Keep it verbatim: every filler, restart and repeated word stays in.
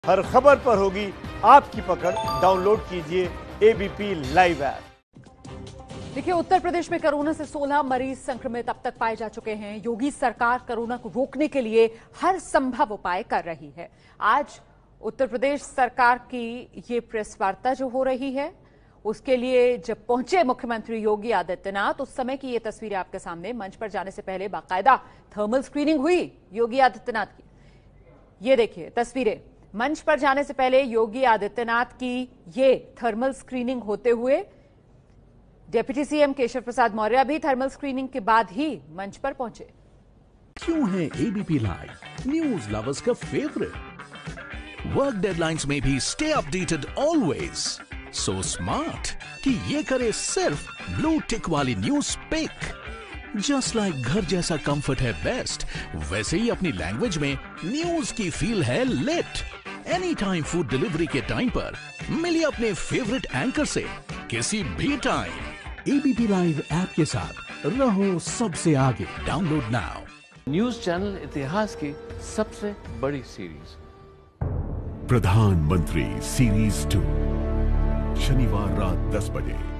हर खबर पर होगी आपकी पकड़। डाउनलोड कीजिए एबीपी लाइव ऐप। देखिए, उत्तर प्रदेश में कोरोना से सोलह मरीज संक्रमित अब तक पाए जा चुके हैं। योगी सरकार कोरोना को रोकने के लिए हर संभव उपाय कर रही है। आज उत्तर प्रदेश सरकार की ये प्रेस वार्ता जो हो रही है, उसके लिए जब पहुंचे मुख्यमंत्री योगी आदित्यनाथ, उस समय की ये तस्वीरें आपके सामने। मंच पर जाने से पहले बाकायदा थर्मल स्क्रीनिंग हुई योगी आदित्यनाथ की। ये देखिए तस्वीरें। मंच पर जाने से पहले योगी आदित्यनाथ की ये थर्मल स्क्रीनिंग होते हुए डिप्टी सीएम केशव प्रसाद मौर्य भी थर्मल स्क्रीनिंग के बाद ही मंच पर पहुंचे। क्यों है एबीपी लाइव न्यूज लवर्स का फेवरेट? वर्क डेडलाइंस में भी stay updated always. So smart कि ये करे सिर्फ ब्लू टिक वाली न्यूज पिक। जस्ट लाइक घर जैसा कंफर्ट है बेस्ट, वैसे ही अपनी लैंग्वेज में न्यूज की फील है lit. Any time food delivery के टाइम पर मिलिए अपने फेवरेट एंकर से किसी भी टाइम। एबीपी लाइव ऐप के साथ रहो सबसे आगे। Download now. न्यूज चैनल इतिहास की सबसे बड़ी सीरीज प्रधानमंत्री सीरीज टू, शनिवार रात दस बजे।